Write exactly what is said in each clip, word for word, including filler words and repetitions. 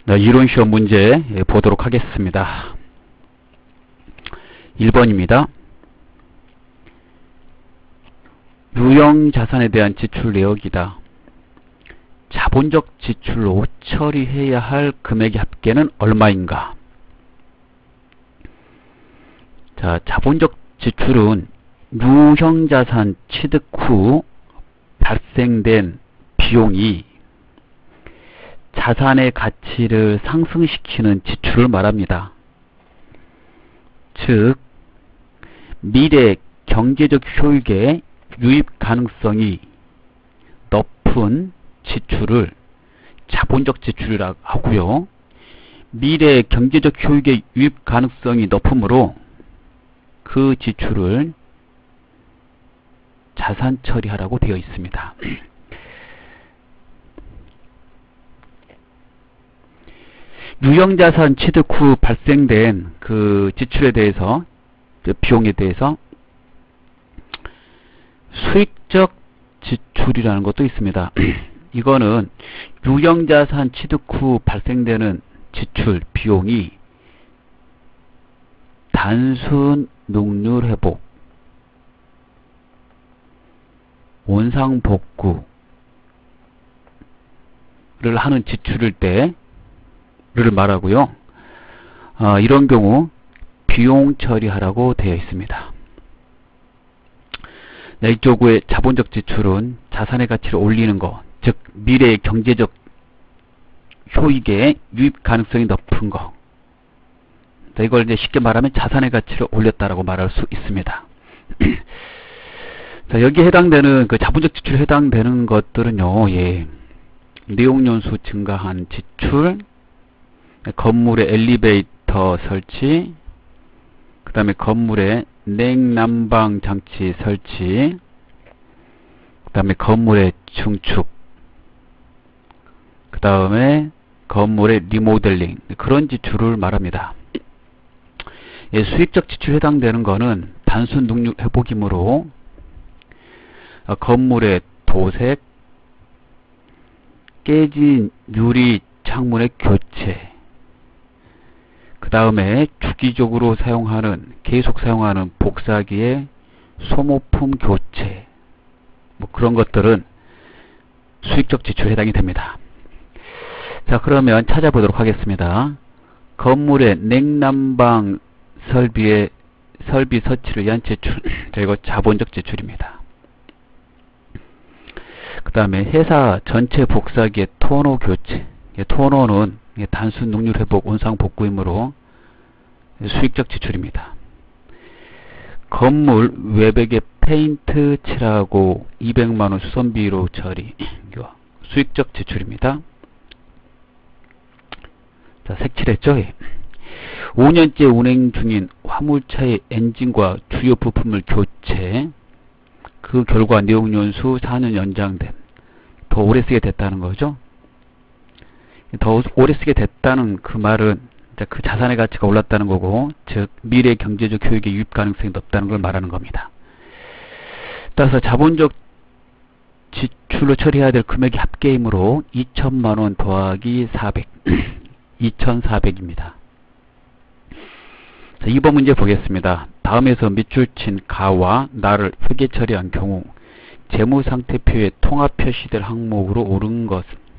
이론 시험 문제 보도록 하겠습니다. 일 번입니다. 유형자산에 대한 지출 내역이다. 자본적 지출로 처리해야 할 금액의 합계는 얼마인가? 자, 자본적 지출은 유형자산 취득 후 발생된 비용이 자산의 가치를 상승시키는 지출을 말합니다. 즉, 미래 경제적 효익의 유입 가능성이 높은 지출을 자본적 지출이라고 하고요. 미래 경제적 효익의 유입 가능성이 높으므로 그 지출을 자산 처리하라고 되어 있습니다. 유형자산 취득 후 발생된 그 지출에 대해서, 그 비용에 대해서 수익적 지출이라는 것도 있습니다. 이거는 유형자산 취득 후 발생되는 지출 비용이 단순 능률 회복, 원상복구를 하는 지출일 때 를 말하고요. 어, 이런 경우 비용 처리하라고 되어 있습니다. 네, 이쪽의 자본적 지출은 자산의 가치를 올리는 것, 즉 미래의 경제적 효익의 유입 가능성이 높은 것. 네, 이걸 이제 쉽게 말하면 자산의 가치를 올렸다라고 말할 수 있습니다. 자, 여기에 해당되는 그 자본적 지출에 해당되는 것들은요, 예, 내용연수 증가한 지출, 건물의 엘리베이터 설치, 그 다음에 건물의 냉난방 장치 설치, 그 다음에 건물의 증축, 그 다음에 건물의 리모델링, 그런 지출을 말합니다. 예, 수익적 지출에 해당되는 것은 단순 능률 회복이므로 어, 건물의 도색, 깨진 유리 창문의 교체, 그 다음에 주기적으로 사용하는, 계속 사용하는 복사기의 소모품 교체, 뭐 그런 것들은 수익적 지출에 해당이 됩니다. 자, 그러면 찾아보도록 하겠습니다. 건물의 냉난방 설비의 설비 설치를 위한 지출, 자, 이거 자본적 지출입니다. 그 다음에 회사 전체 복사기의 토너 교체, 토너는 단순 능률 회복, 원상 복구이므로 수익적 지출입니다. 건물 외벽에 페인트 칠하고 이백만 원 수선비로 처리, 수익적 지출입니다. 자, 색칠했죠? 오 년째 운행 중인 화물차의 엔진과 주요 부품을 교체, 그 결과 내용연수 사 년 연장됨. 더 오래 쓰게 됐다는 거죠. 더 오래 쓰게 됐다는 그 말은 그 자산의 가치가 올랐다는 거고, 즉 미래 경제적 효익의 유입 가능성이 높다는 걸 말하는 겁니다. 따라서 자본적 지출로 처리해야 될 금액이 합계이므로 이천만 원 더하기 사백, 이천사백입니다. 자, 이 번 문제 보겠습니다. 다음에서 밑줄 친 가와 나를 회계 처리한 경우 재무상태표에 통합 표시될 항목으로 옳은 것은?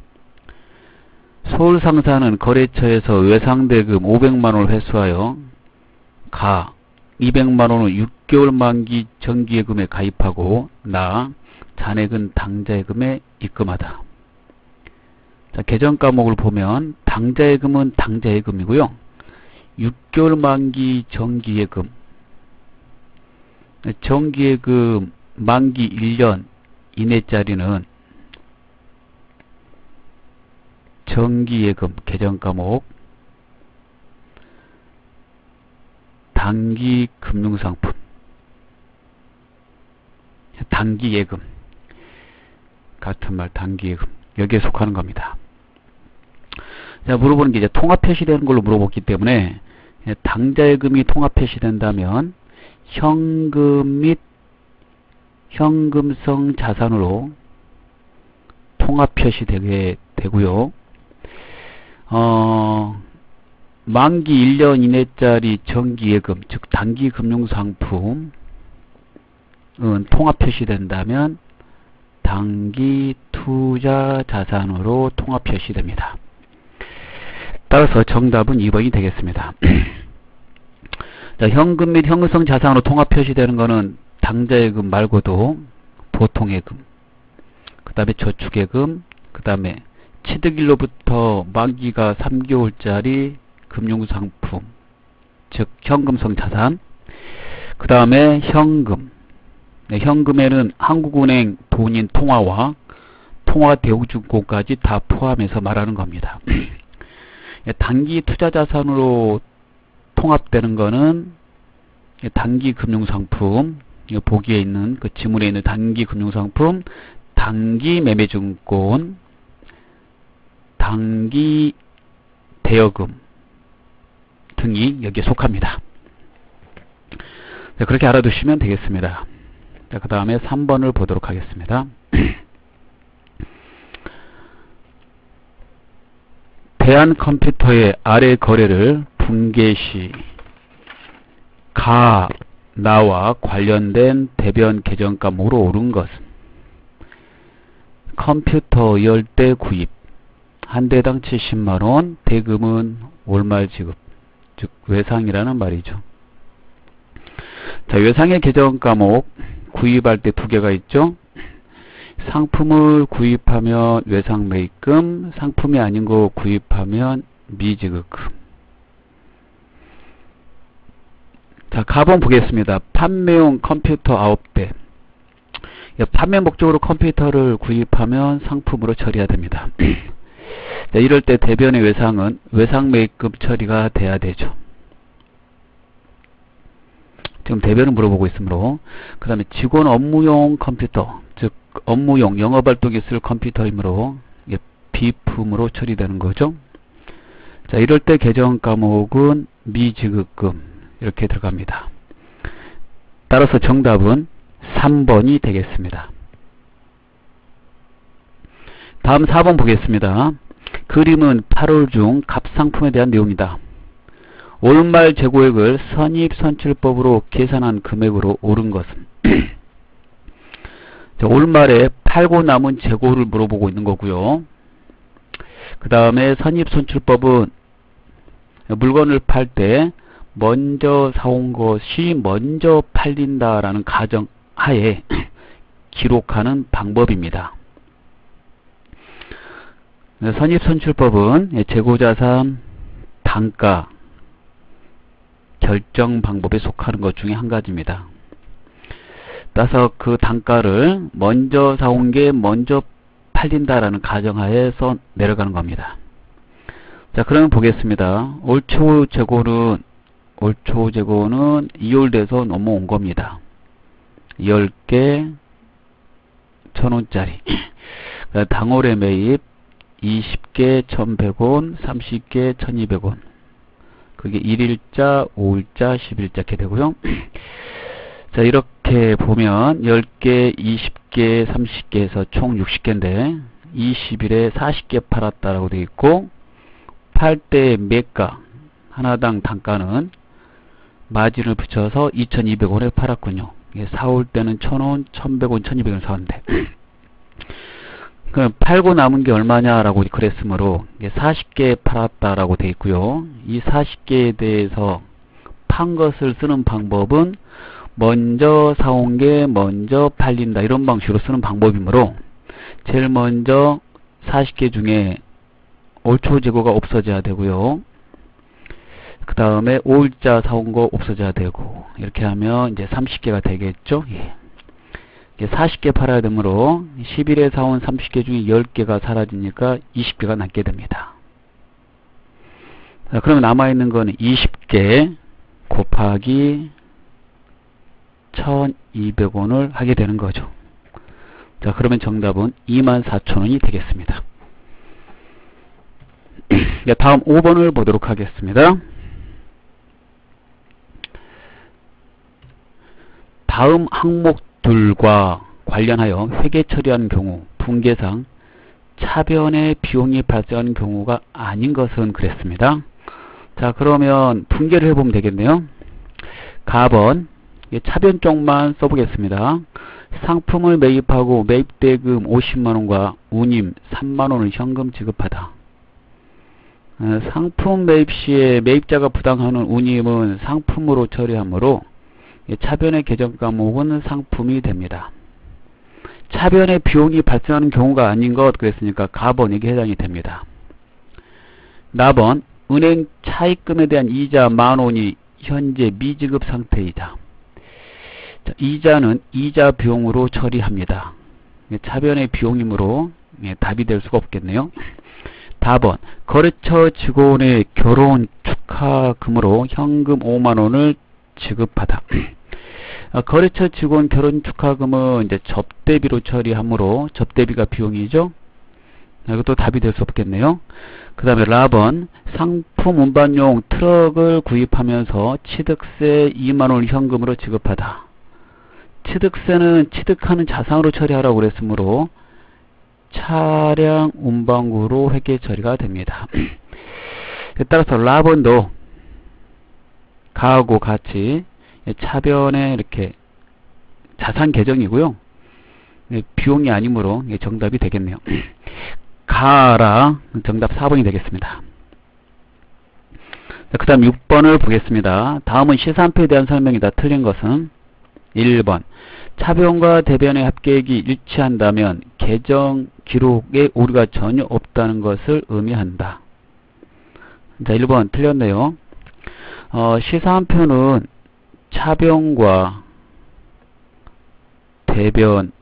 서울상사는 거래처에서 외상대금 오백만 원을 회수하여 가 이백만 원을 육 개월 만기 정기예금에 가입하고 나 잔액은 당자예금에 입금하다. 자, 계정 과목을 보면 당자예금은 당자예금이고요. 육 개월 만기 정기예금, 정기예금 만기 일 년 이내짜리는 정기예금 계정 과목, 단기 금융상품, 단기예금, 같은 말 단기예금, 여기에 속하는 겁니다. 자, 물어보는 게 이제 통합 표시되는 걸로 물어봤기 때문에 당자예금이 통합 표시된다면 현금 및 현금성 자산으로 통합 표시되게 되고요. 어, 만기 일 년 이내짜리 정기예금, 즉 단기 금융상품은 통합 표시된다면 단기 투자 자산으로 통합 표시됩니다. 따라서 정답은 이 번이 되겠습니다. 자, 현금 및 현금성 자산으로 통합 표시되는 것은 당좌예금 말고도 보통예금, 그 다음에 저축예금, 그 다음에 취득일로부터 만기가 삼 개월짜리 금융상품, 즉 현금성 자산, 그 다음에 현금. 네, 현금에는 한국은행 본인 통화와 통화대우증권까지 다 포함해서 말하는 겁니다. 단기 투자자산으로 통합되는 거는 단기 금융상품, 보기에 있는 그 지문에 있는 단기 금융상품, 단기 매매증권, 단기 대여금 등이 여기에 속합니다. 자, 그렇게 알아두시면 되겠습니다. 자, 그 다음에 삼 번을 보도록 하겠습니다. 대한컴퓨터의 아래 거래를 붕괴시 가, 나와 관련된 대변 계정값으로 오른 것은 컴퓨터 열 대 구입, 한 대당 칠십만 원, 대금은 월말 지급, 즉 외상이라는 말이죠. 자, 외상의 계정 과목 구입할 때 두 개가 있죠. 상품을 구입하면 외상 매입금, 상품이 아닌 거 구입하면 미지급금. 자, 가본 보겠습니다. 판매용 컴퓨터 아홉 대. 판매 목적으로 컴퓨터를 구입하면 상품으로 처리해야 됩니다. 자, 이럴 때 대변의 외상은 외상 매입금 처리가 돼야 되죠. 지금 대변을 물어보고 있으므로. 그 다음에 직원 업무용 컴퓨터, 즉 업무용 영업활동에 쓸 컴퓨터이므로 비품으로 처리되는 거죠. 자, 이럴 때 계정 과목은 미지급금 이렇게 들어갑니다. 따라서 정답은 삼 번이 되겠습니다. 다음 사 번 보겠습니다. 그림은 팔월 중 갑상품에 대한 내용이다. 올말 재고액을 선입선출법으로 계산한 금액으로 오른 것은 자, 올말에 팔고 남은 재고를 물어보고 있는 거고요. 그 다음에 선입선출법은 물건을 팔 때 먼저 사온 것이 먼저 팔린다라는 가정하에 기록하는 방법입니다. 선입선출법은 재고자산 단가 결정 방법에 속하는 것 중에 한 가지입니다. 따라서 그 단가를 먼저 사온 게 먼저 팔린다라는 가정하에서 내려가는 겁니다. 자, 그러면 보겠습니다. 올 초 재고는 올 초 재고는 이월 돼서 넘어온 겁니다. 열 개 천 원짜리. 당월에 매입 이십 개 천백 원, 삼십 개 천이백 원. 그게 일 일자, 오 일자, 십 일자 이렇게 되고요. 자, 이렇게 보면 열 개, 이십 개, 삼십 개 해서 총 육십 개인데 이십 일에 사십 개 팔았다라고 되어 있고, 팔 때 매가 하나당 단가는 마진을 붙여서 이천이백 원에 팔았군요. 사올 때는 천 원, 천백 원, 천이백 원 사왔는데 그럼 팔고 남은 게 얼마냐라고 그랬으므로 사십 개 팔았다라고 되어 있고요. 이 사십 개에 대해서 판 것을 쓰는 방법은 먼저 사온 게 먼저 팔린다 이런 방식으로 쓰는 방법이므로 제일 먼저 사십 개 중에 올 초 재고가 없어져야 되고요. 그 다음에 오 일자 사온 거 없어져야 되고, 이렇게 하면 이제 삼십 개가 되겠죠. 예. 사십 개 팔아야 되므로 십 일에 사온 삼십 개 중에 열 개가 사라지니까 이십 개가 남게 됩니다. 자, 그러면 남아있는 거는 이십 개 곱하기 천이백 원을 하게 되는 거죠. 자, 그러면 정답은 이만 사천 원이 되겠습니다. 다음 오 번을 보도록 하겠습니다. 다음 항목들과 관련하여 회계 처리한 경우 분계상 차변에 비용이 발생하는 경우가 아닌 것은 그랬습니다. 자, 그러면 분개를 해보면 되겠네요. 가번, 차변 쪽만 써보겠습니다. 상품을 매입하고 매입대금 오십만 원과 운임 삼만 원을 현금 지급하다. 상품 매입 시에 매입자가 부담하는 운임은 상품으로 처리하므로 차변의 계정 과목은 상품이 됩니다. 차변에 비용이 발생하는 경우가 아닌 것 그랬으니까 가번에게 해당이 됩니다. 나번, 은행 차입금에 대한 이자 만 원이 현재 미지급 상태이다. 자, 이자는 이자 비용으로 처리합니다. 차변의 비용이므로 예, 답이 될 수가 없겠네요. 다번, 거래처 직원의 결혼 축하금으로 현금 오만 원을 지급하다. 아, 거래처 직원 결혼 축하금은 이제 접대비로 처리하므로 접대비가 비용이죠. 아, 이것도 답이 될 수 없겠네요. 그 다음에 라번, 상품 운반용 트럭을 구입하면서 취득세 이만 원을 현금으로 지급하다. 취득세는 취득하는 자산으로 처리하라고 그랬으므로 차량 운반구로 회계 처리가 됩니다. 따라서 라번도 가하고 같이 차변에 이렇게 자산 계정이고요. 비용이 아니므로 정답이 되겠네요. 가라 정답 사 번이 되겠습니다. 그 다음 육 번을 보겠습니다. 다음은 시산표에 대한 설명이다. 틀린 것은 일 번, 차변과 대변의 합계액이 일치한다면 계정 기록에 오류가 전혀 없다는 것을 의미한다. 자, 일 번 틀렸네요. 어, 시산표는 차변과 대변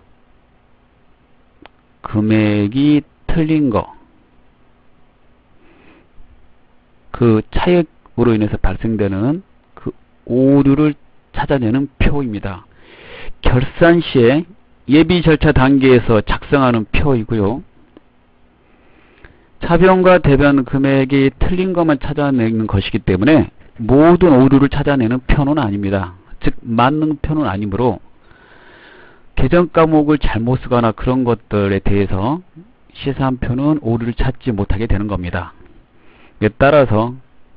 금액이 틀린 거, 그 차액으로 인해서 발생되는 그 오류를 찾아내는 표입니다. 결산 시에 예비 절차 단계에서 작성하는 표이고요. 차변과 대변 금액이 틀린 것만 찾아내는 것이기 때문에 모든 오류를 찾아내는 표는 아닙니다. 즉 맞는 표는 아니므로 계정 과목을 잘못 쓰거나 그런 것들에 대해서 시산표는 오류를 찾지 못하게 되는 겁니다. 따라서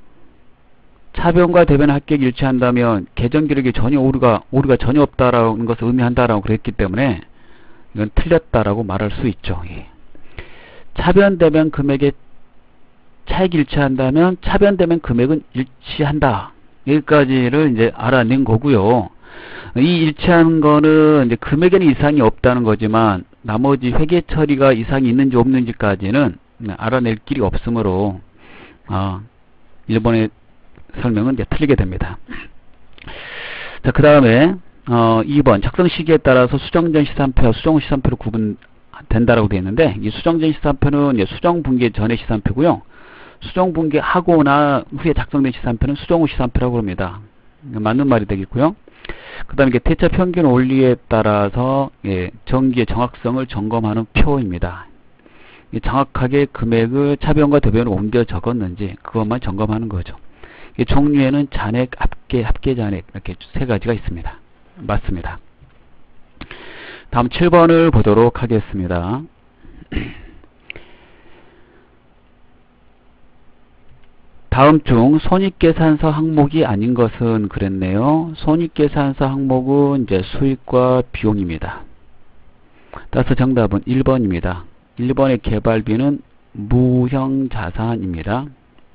차변과 대변 합격이 일치한다면 계정 기록에 전혀 오류가 오류가 전혀 없다라는 것을 의미한다라고 그랬기 때문에 이건 틀렸다라고 말할 수 있죠. 예. 차변 대변 금액의 차액이 일치한다면 차변 대변 금액은 일치한다. 여기까지를 이제 알아낸 거고요. 이 일치하는 거는 이제 금액에는 이상이 없다는 거지만 나머지 회계 처리가 이상이 있는지 없는지까지는 알아낼 길이 없으므로 아, 일 번의 설명은 이제 틀리게 됩니다. 자, 그 다음에 어, 이 번 작성 시기에 따라서 수정전 시산표와 수정 후 시산표로 구분된다라고 되어 있는데 이 수정전 시산표는 이제 수정 분기 전의 시산표고요. 수정 분기 하거나 후에 작성된 시산표는 수정 후 시산표라고 합니다. 맞는 말이 되겠고요. 그 다음에 대차 평균 원리에 따라서 예, 정기의 정확성을 점검하는 표입니다. 정확하게 금액을 차변과 대변으로 옮겨 적었는지 그것만 점검하는 거죠. 종류에는 잔액, 합계, 합계 잔액 이렇게 세 가지가 있습니다. 맞습니다. 다음 칠 번을 보도록 하겠습니다. 다음 중 손익계산서 항목이 아닌 것은 그랬네요. 손익계산서 항목은 이제 수익과 비용입니다. 따라서 정답은 일 번입니다. 일 번의 개발비는 무형자산입니다.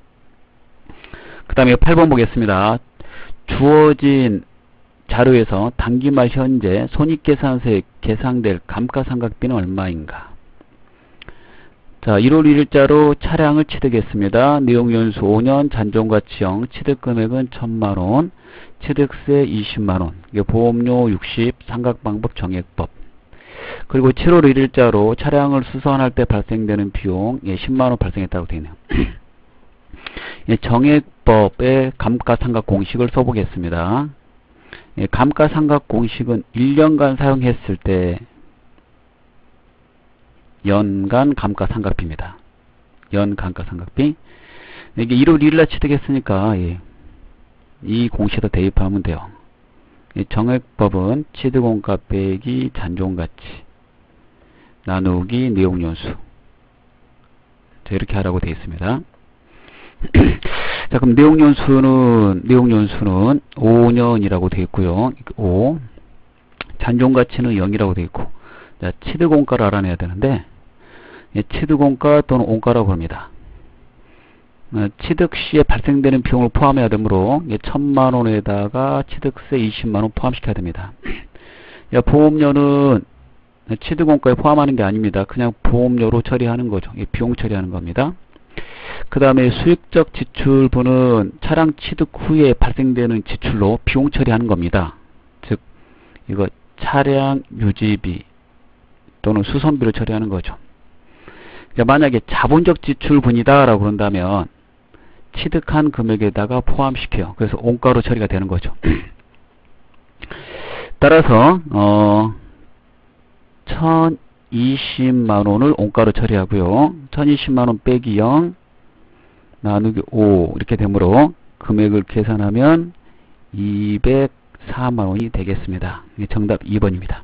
그 다음에 팔 번 보겠습니다. 주어진 자료에서 당기말 현재 손익계산서에 계상될 감가상각비는 얼마인가? 자, 일월 일일자로 차량을 취득했습니다. 내용연수 오 년, 잔존가치형, 취득금액은 천만 원, 취득세 이십만 원, 보험료 육십, 상각방법 정액법. 그리고 칠월 일일자로 차량을 수선할 때 발생되는 비용 예, 십만 원 발생했다고 되어 있네요. 예, 정액법의 감가상각 공식을 써보겠습니다. 예, 감가상각 공식은 일 년간 사용했을 때 연간 감가상각비입니다. 연 감가상각비. 이게 일월 일일날 취득했으니까 예, 이 공식에다 대입하면 돼요. 예, 정액법은 취득원가 빼기 잔존가치 나누기 내용연수. 자, 이렇게 하라고 되어 있습니다. 자, 그럼 내용연수는, 내용연수는 오 년이라고 되어 있고요. 오. 잔존가치는 영이라고 되어 있고. 자, 취득원가를 알아내야 되는데, 예, 취득원가 또는 원가라고 합니다. 어, 취득 시에 발생되는 비용을 포함해야 되므로, 예, 천만 원에다가 취득세 이십만 원 포함시켜야 됩니다. 야, 보험료는 취득원가에 포함하는 게 아닙니다. 그냥 보험료로 처리하는 거죠. 예, 비용 처리하는 겁니다. 그 다음에 수익적 지출분은 차량 취득 후에 발생되는 지출로 비용 처리하는 겁니다. 즉, 이거 차량 유지비 또는 수선비를 처리하는 거죠. 그러니까 만약에 자본적 지출분이다 라고 그런다면 취득한 금액에다가 포함시켜요. 그래서 원가로 처리가 되는 거죠. 따라서 어, 천이십만 원을 원가로 처리하고요. 천이십만 원 빼기 영 나누기 오 이렇게 되므로 금액을 계산하면 이백사만 원이 되겠습니다. 정답 이 번입니다.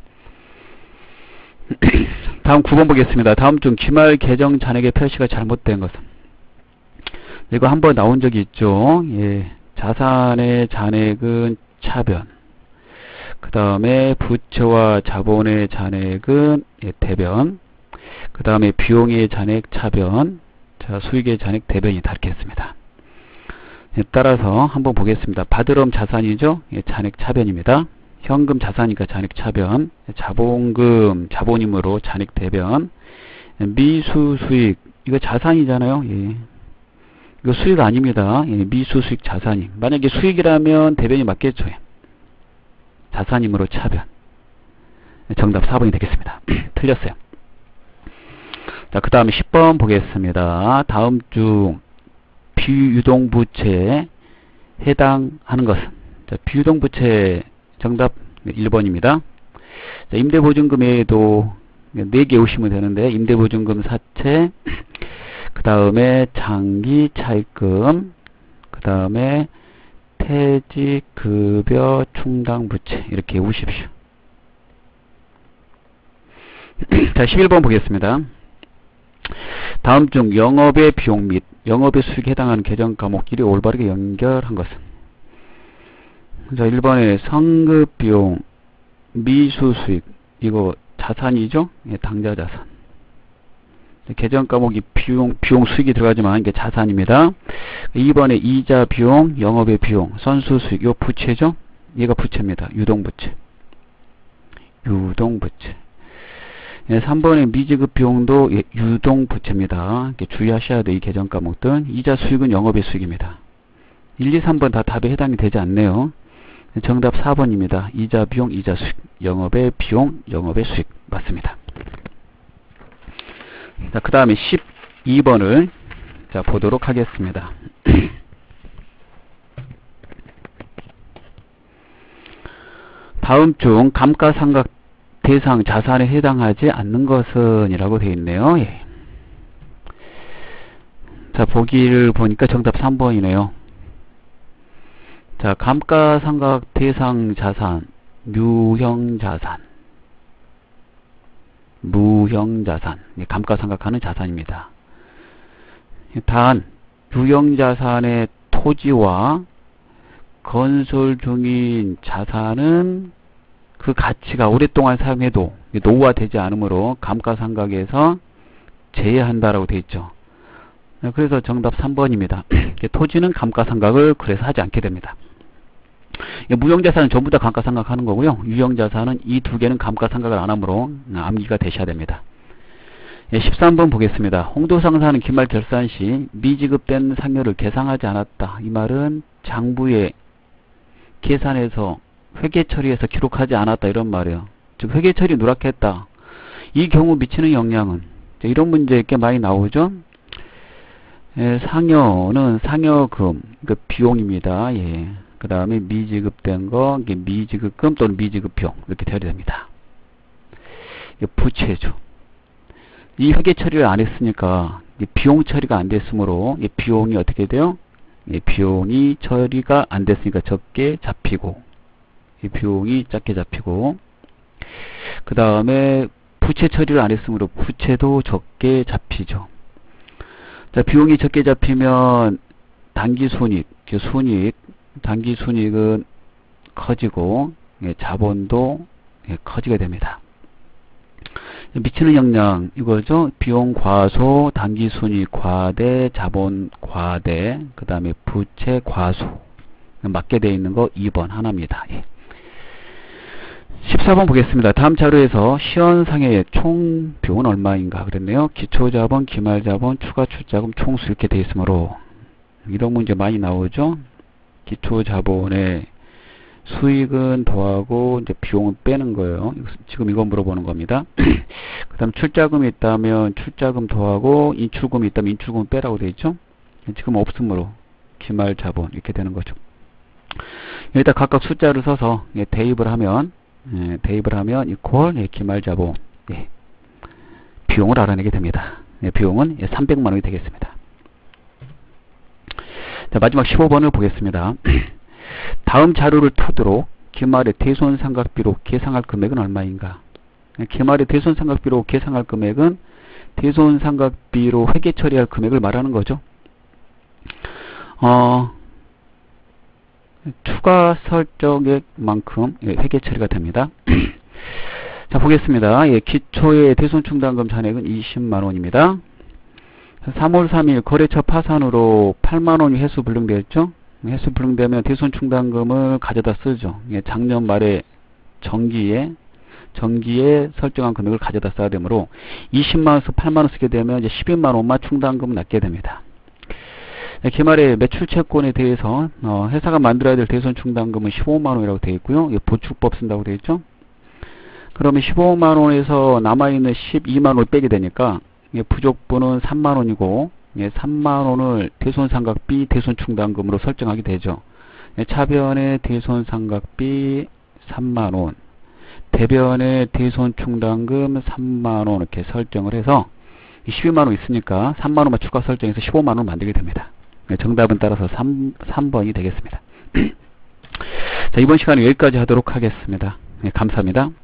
다음 구 번 보겠습니다. 다음 중 기말 계정 잔액의 표시가 잘못된 것은? 이거 한번 나온 적이 있죠. 예, 자산의 잔액은 차변, 그 다음에 부채와 자본의 잔액은 예, 대변, 그 다음에 비용의 잔액 차변, 자, 수익의 잔액 대변이 다르게 했습니다. 예, 따라서 한번 보겠습니다. 받으럼 자산이죠. 예, 잔액 차변입니다. 현금 자산이니까 잔액 차변, 자본금 자본이므로 잔액 대변, 미수 수익 이거 자산이잖아요. 예. 이거 수익 아닙니다. 예, 미수 수익 자산이. 만약에 수익이라면 대변이 맞겠죠. 예. 자산이므로 차변. 정답 사 번이 되겠습니다. 틀렸어요. 자, 그 다음에 십 번 보겠습니다. 다음 중 비유동부채에 해당하는 것은? 자, 비유동부채 정답 일 번입니다. 자, 임대보증금 외에도 네 개 오시면 되는데, 임대보증금 사채, 그 다음에 장기 차입금, 그 다음에 퇴직급여 충당부채, 이렇게 오십시오. 자, 십일 번 보겠습니다. 다음 중 영업의 비용 및 영업의 수익에 해당하는 계정 과목끼리 올바르게 연결한 것은? 자, 일 번에 성급비용, 미수수익, 이거 자산이죠? 예, 당좌자산. 계정 과목이 비용, 비용 수익이 들어가지만 이게 자산입니다. 이 번에 이자 비용, 영업의 비용, 선수수익, 이거 부채죠? 얘가 부채입니다. 유동부채. 유동부채. 예, 삼 번에 미지급 비용도 예, 유동부채입니다. 이렇게 주의하셔야 돼요. 이 계정 과목들. 이자 수익은 영업의 수익입니다. 일, 이, 삼 번 다 답에 해당이 되지 않네요. 정답 사 번입니다. 이자 비용, 이자 수익, 영업의 비용, 영업의 수익 맞습니다. 자, 그 다음에 십이 번을 자 보도록 하겠습니다. 다음 중 감가상각 대상 자산에 해당하지 않는 것은 이라고 되어 있네요. 예. 자, 보기를 보니까 정답 삼 번이네요. 자, 감가상각 대상 자산, 무형자산, 무형자산, 감가상각하는 자산입니다. 단, 무형자산의 토지와 건설 중인 자산은 그 가치가 오랫동안 사용해도 노후화되지 않으므로 감가상각에서 제외한다라고 되어 있죠. 그래서 정답 삼 번입니다. 토지는 감가상각을 그래서 하지 않게 됩니다. 무형자산은 전부 다 감가상각하는 거고요. 유형자산은 이 두 개는 감가상각을 안 하므로 암기가 되셔야 됩니다. 십삼 번 보겠습니다. 홍도상사는 기말 결산 시 미지급된 상여를 계상하지 않았다. 이 말은 장부에 계산해서 회계 처리해서 기록하지 않았다 이런 말이에요. 즉 회계 처리 누락했다. 이 경우 미치는 영향은? 이런 문제 꽤 많이 나오죠. 예, 상여는 상여금, 그 비용입니다. 예. 그 다음에 미지급된 거, 이게 미지급금 또는 미지급 비용 이렇게 되어야 됩니다. 이게 부채죠. 이 회계 처리를 안 했으니까 비용 처리가 안 됐으므로 이 비용이 어떻게 돼요? 이 비용이 처리가 안 됐으니까 적게 잡히고, 이 비용이 작게 잡히고, 그 다음에 부채 처리를 안 했으므로 부채도 적게 잡히죠. 자, 비용이 적게 잡히면 단기 순이익, 순이익, 단기 순이익은 커지고 예, 자본도 예, 커지게 됩니다. 미치는 영향 이거죠. 비용 과소, 단기 순이익 과대, 자본 과대, 그 다음에 부채 과소. 맞게 되어 있는 거 이 번 하나입니다. 예. 십사 번 보겠습니다. 다음 자료에서 시연상의 총 비용은 얼마인가 그랬네요. 기초자본, 기말자본, 추가 출자금, 총수 이렇게 되어 있으므로 이런 문제 많이 나오죠. 기초자본의 수익은 더하고 이제 비용은 빼는 거예요. 지금 이건 물어보는 겁니다. 그 다음 출자금이 있다면 출자금 더하고 인출금이 있다면 인출금 빼라고 되어 있죠. 지금 없으므로 기말자본 이렇게 되는 거죠. 여기다 각각 숫자를 써서 예, 대입을 하면 예, 대입을 하면 이퀄 예, 기말자본 예, 비용을 알아내게 됩니다. 예, 비용은 예, 삼백만 원이 되겠습니다. 자, 마지막 십오 번을 보겠습니다. 다음 자료를 토대로 기말의 대손상각비로 계상할 금액은 얼마인가? 예, 기말의 대손상각비로 계상할 금액은 대손상각비로 회계 처리할 금액을 말하는 거죠. 어, 추가 설정액만큼 예, 회계 처리가 됩니다. 자, 보겠습니다. 예, 기초의 대손충당금 잔액은 이십만 원입니다. 삼월 삼일 거래처 파산으로 팔만 원이 회수 불능되었죠. 회수 불능되면 대손충당금을 가져다 쓰죠. 예, 작년 말에 정기에 정기에 설정한 금액을 가져다 써야 되므로 이십만 원에서 팔만 원 쓰게 되면 이제 십이만 원만 충당금을 납게 됩니다. 기말의 매출 채권에 대해서 어, 회사가 만들어야 될 대손충당금은 십오만 원이라고 되어 있고요. 보충법 쓴다고 되어 있죠. 그러면 십오만 원에서 남아있는 십이만 원을 빼게 되니까 부족분은 삼만 원이고 삼만 원을 대손상각비, 대손충당금으로 설정하게 되죠. 차변의 대손상각비 삼만 원, 대변의 대손충당금 삼만 원 이렇게 설정을 해서 십이만 원 있으니까 삼만 원만 추가 설정해서 십오만 원을 만들게 됩니다. 정답은 따라서 삼, 삼 번이 되겠습니다. 자, 이번 시간은 여기까지 하도록 하겠습니다. 네, 감사합니다.